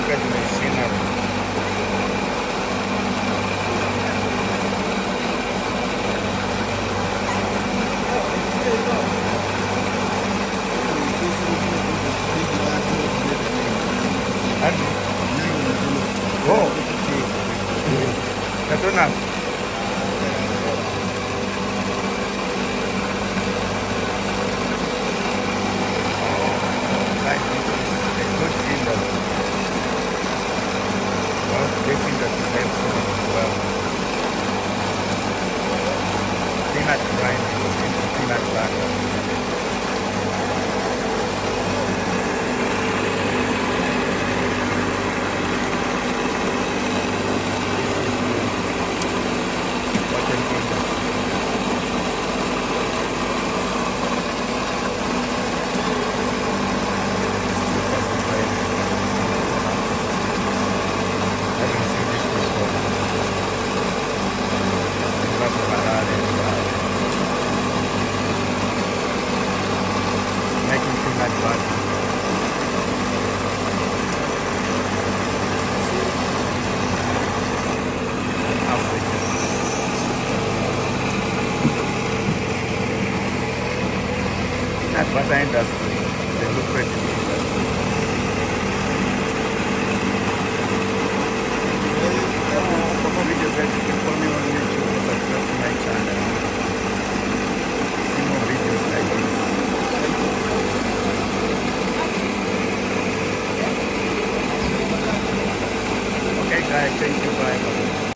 Look at the machinery. Oh, Katona. Like this is a good industry. Well, this industry helps so much as well. Peanut grinding into peanut butter. Making peanut butter. Peanut butter industry is a lucrative industry. For videos that you can follow me on YouTube or subscribe to my channel. See more videos like this. Okay guys, thank you, bye.